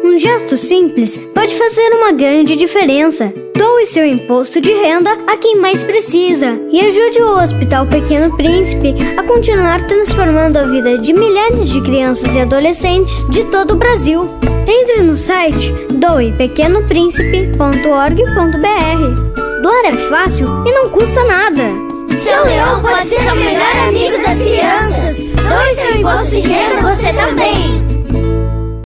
Um gesto simples pode fazer uma grande diferença. Doe seu imposto de renda a quem mais precisa e ajude o Hospital Pequeno Príncipe a continuar transformando a vida de milhares de crianças e adolescentes de todo o Brasil. Entre no site doepequenopríncipe.org.br. Doar é fácil e não custa nada. Seu leão pode ser o melhor amigo das crianças. Doe seu imposto de renda você também.